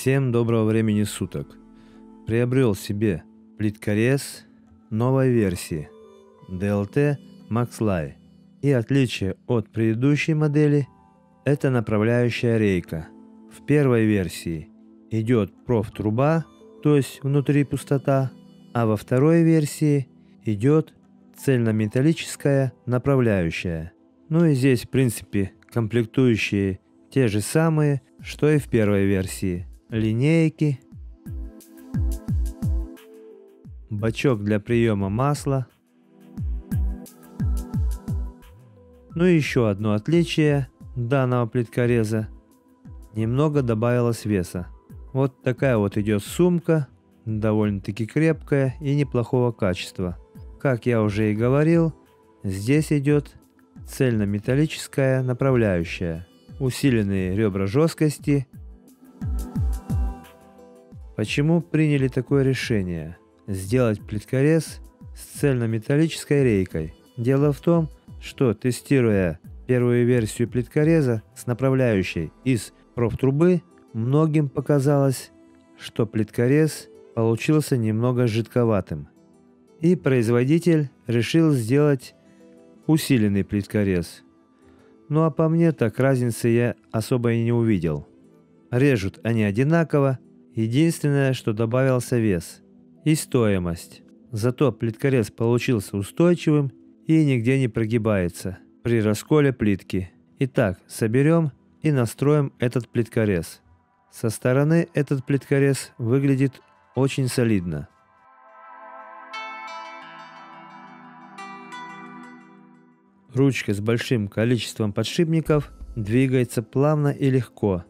Всем доброго времени суток. Приобрел себе плиткорез новой версии DLT MaxLite. И отличие от предыдущей модели – это направляющая рейка. В первой версии идет профтруба, то есть внутри пустота, а во второй версии идет цельнометаллическая направляющая. Ну и здесь в принципе комплектующие те же самые, что и в первой версии. Линейки, бачок для приема масла. Ну и еще одно отличие данного плиткореза. Немного добавилось веса. Вот такая вот идет сумка, довольно-таки крепкая и неплохого качества. Как я уже и говорил, здесь идет цельнометаллическая направляющая, усиленные ребра жесткости. Почему приняли такое решение сделать плиткорез с цельнометаллической рейкой? Дело в том, что тестируя первую версию плиткореза с направляющей из профтрубы, многим показалось, что плиткорез получился немного жидковатым. И производитель решил сделать усиленный плиткорез. Ну а по мне так разницы я особо и не увидел. Режут они одинаково, единственное, что добавился вес и стоимость. Зато плиткорез получился устойчивым и нигде не прогибается при расколе плитки. Итак, соберем и настроим этот плиткорез. Со стороны этот плиткорез выглядит очень солидно. Ручка с большим количеством подшипников двигается плавно и легко.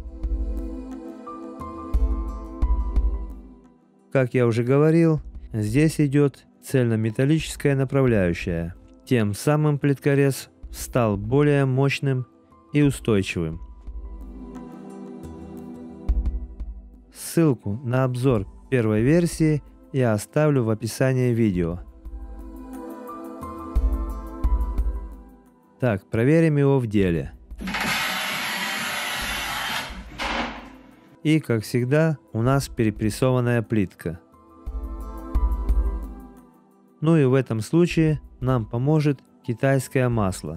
Как я уже говорил, здесь идет цельнометаллическая направляющая. Тем самым плиткорез стал более мощным и устойчивым. Ссылку на обзор первой версии я оставлю в описании видео. Так, проверим его в деле. И, как всегда, у нас перепрессованная плитка. Ну и в этом случае нам поможет китайское масло.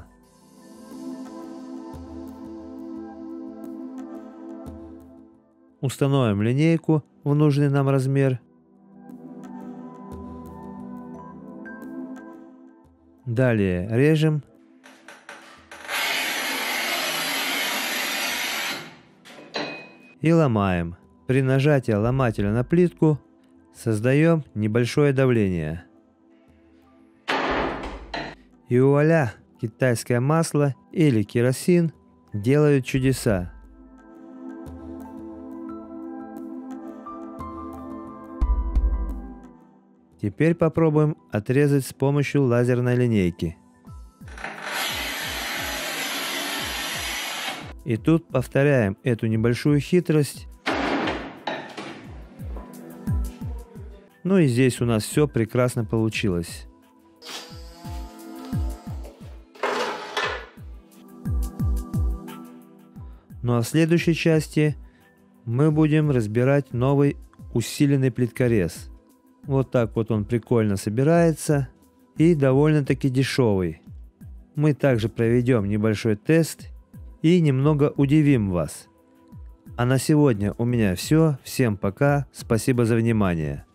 Установим линейку в нужный нам размер. Далее режем. И ломаем. При нажатии ломателя на плитку создаем небольшое давление. И вуаля, китайское масло или керосин делают чудеса. Теперь попробуем отрезать с помощью лазерной линейки. И тут повторяем эту небольшую хитрость. Ну и здесь у нас все прекрасно получилось. Ну а в следующей части мы будем разбирать новый усиленный плиткорез. Вот так вот он прикольно собирается и довольно-таки дешевый. Мы также проведем небольшой тест и немного удивим вас. А на сегодня у меня все. Всем пока. Спасибо за внимание.